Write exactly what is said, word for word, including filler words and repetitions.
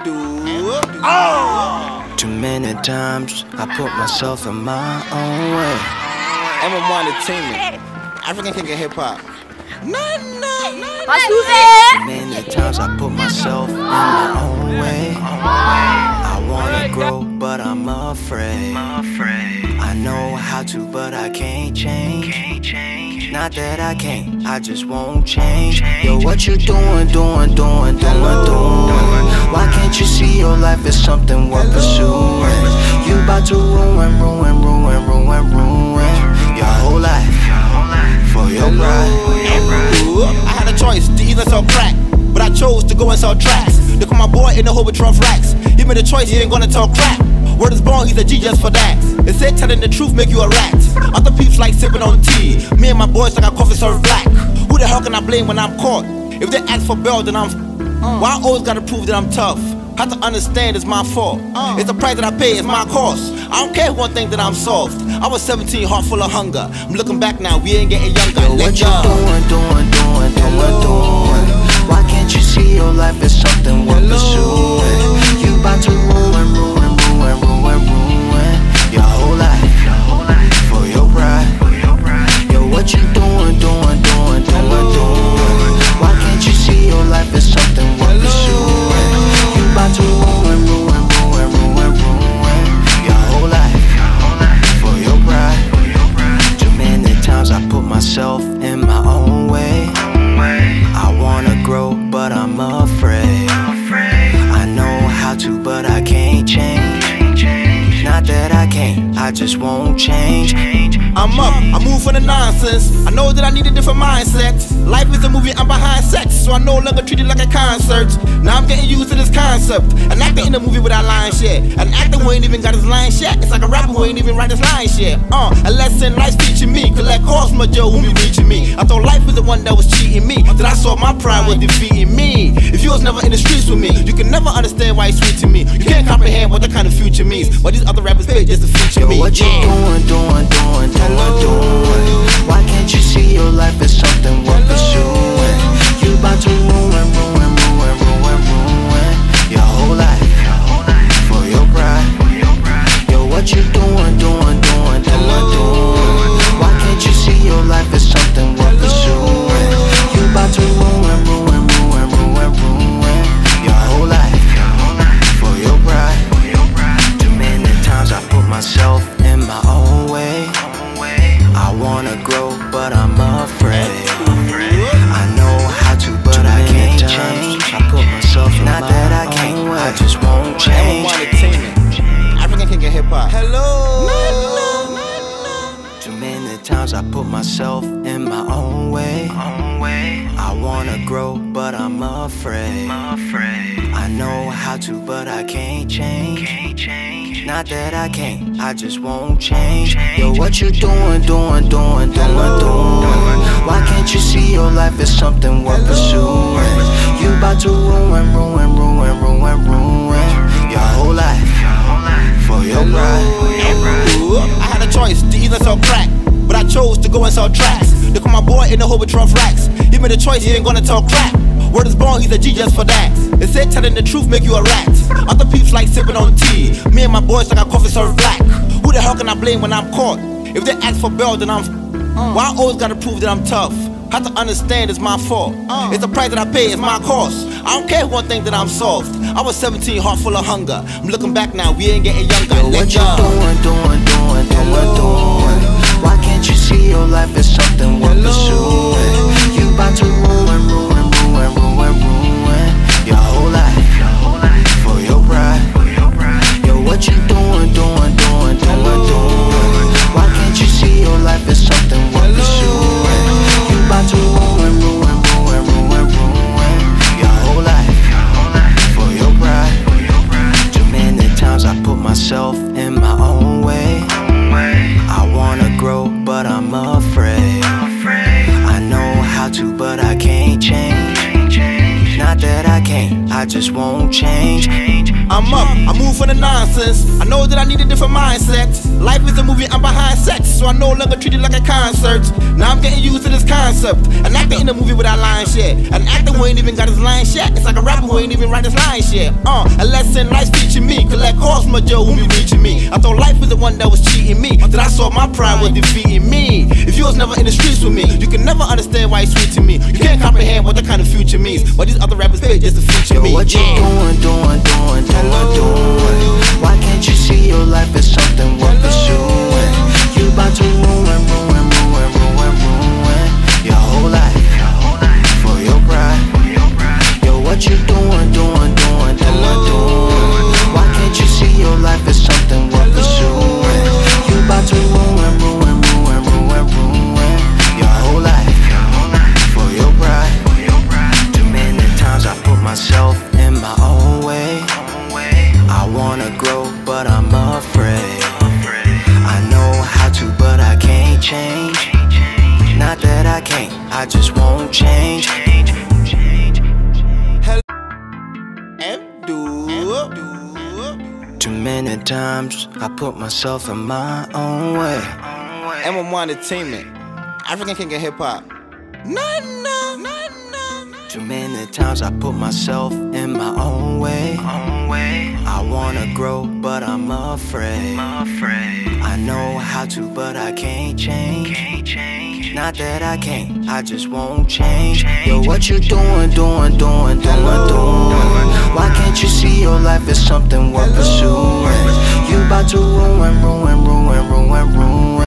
Oh! Too many times I put myself in my own way. M M one Entertainment, African King of Hip Hop. No, no, no, Too many times I put myself in my own way. I wanna grow, but I'm afraid. I know how to, but I can't change. Not that I can't, I just won't change. Yo, what you doing, doing, doing, doing, doing? Why can't you see your life is something worth pursuing? You about to ruin, ruin, ruin, ruin, ruin your whole life for your pride. I had a choice to either sell crack, but I chose to go and sell tracks. Look at my boy in the hood with rough racks. He made a choice, he ain't gonna talk crap. Word is born, he's a G just for that. They said telling the truth make you a rat. Other peeps like sipping on tea. Me and my boys like our coffee served black. Who the hell can I blame when I'm caught? If they ask for bail, then I'm f***ed. Why I always gotta prove that I'm tough? Have to understand it's my fault. It's the price that I pay, it's my cost. I don't care one thing that I'm soft. I was seventeen, heart full of hunger. I'm looking back now, we ain't getting younger. Yo, what you doing, doing, doing, doing, doing? Why can't you see your life is something worth pursuing? You about to ruin, ruin, ruin, ruin, ruin your whole life for your pride. Yo, what you doing, doing, doing, doing, doing? Why can't you see your life is something worth pursuing? You about to ruin, ruin, ruin, ruin, ruin your whole life for your pride. Too many times I put myself in my own way. I wanna grow, but I'm afraid. I know how to, but I can't change. Not that I can't, I just won't change. I'm up, I move for the nonsense. I know that I need a different mindset. Life is a movie, I'm behind sex, so I no longer treat it like a concert. Now I'm getting used to this concept. An actor in a movie without lines yet. An actor who ain't even got his lines yet. It's like a rapper who ain't even write his lines yet. Uh, a lesson life's teaching me. Collect calls from a Joe who be reaching me. I thought life was the one that was cheating me. Then I saw my pride was defeating me. If you was never in the streets with me, you can never understand why it's sweet to me. You can't comprehend what the kind of future means. What these other rappers pay just to feature Yo, me. what you doing, doing, doing, doing, doing? Why can't you see your life is something worth pursuing? You about to ruin, ruin, ruin, ruin, ruin your whole life for your pride. Yo, what you doing, doing, doing, doing, doing? Why can't you see your life is something worth pursuing? You about to ruin, ruin, ruin, ruin, ruin your whole life for your pride. Too many times I put myself in my own way. I wanna grow, but I'm afraid. I know how to, but I can't change. I put myself in Not my that I can't, own way. I just won't change. African King of Hip Hop. Hello. Too many times I put myself in my own way. I wanna grow, but I'm afraid. I know how to, but I can't change. Not that I can't, I just won't change. Yo, what you doing, doing, doing, doing, doing? Why can't you see your life is something worth pursuing? You about to ruin, ruin, ruin, ruin, ruin your whole life for your pride. I had a choice to either sell crack, but I chose to go and sell tracks. Look at my boy in the hood with rough racks. He made a choice, he ain't gonna talk crap. Word is born, he's a G just for that. They said telling the truth make you a rat. Other peeps like sipping on tea. Me and my boys like our coffee served black. Who the hell can I blame when I'm caught? If they ask for bail, then I'm f***ed. Why I always gotta prove that I'm tough? Have to understand it's my fault. It's the price that I pay, it's my cost. I don't care one thing that I'm soft. I was seventeen, heart full of hunger. I'm looking back now, we ain't getting younger. Yo, what you doing, doing, doing, doing, doing? Why can't you see your life is something worth pursuing? You about to ruin, ruin, ruin, ruin, ruin your whole life for your pride. Yo, what you doing, doing, doing, doing, doing? Why can't you see your life is something worth pursuing? You about to ruin, ruin, ruin, ruin, ruin your whole life for your pride. Too many times I put myself in my own way. I wanna grow, but I'm afraid. I know how to, but I can't change. can't, I just won't change. I'm up, I move from the nonsense. I know that I need a different mindset. Life is a movie, I'm behind sex, so I no longer treat it like a concert. Now I'm getting used to this concept. An actor in a movie without lines yet. An actor who ain't even got his lines yet. It's like a rapper who ain't even write his lines yet. Uh, a lesson life's teaching me. Collect calls from a Joe who be reaching me. I thought life was the one that was cheating me. Then I saw my pride was defeating me. If you was never in the streets with me, you can never understand why it's sweet to me. You can't comprehend what the kind of future means. But these other rappers pay just to feature Yo, me. what you yeah. doing, doing, doing, doing, doing? Why can't you see your life as something worth pursuing? You about to ruin, ruin, ruin, ruin, ruin your whole life for your pride. Yo, what you doing, doing, doing, doing, doing? Why can't you see your life as something worth pursuing? You about to ruin, ruin, ruin, ruin, ruin your whole life for your pride. Too many times I put myself in my own way. I wanna grow, but I'm afraid. I know how to, but I can't change. Not that I can't, I just won't change. Too many times I put myself in my own way. M M one Entertainment, African King of Hip Hop. Nah, nah, nah, nah. Too many times I put myself in my own way. I wanna grow, but I'm afraid. I know how to, but I can't change. Not that I can't, I just won't change. Yo, what you doing, doing, doing, doing, doing? Why can't you see your life as something worth pursuing? You about to ruin, ruin, ruin, ruin, ruin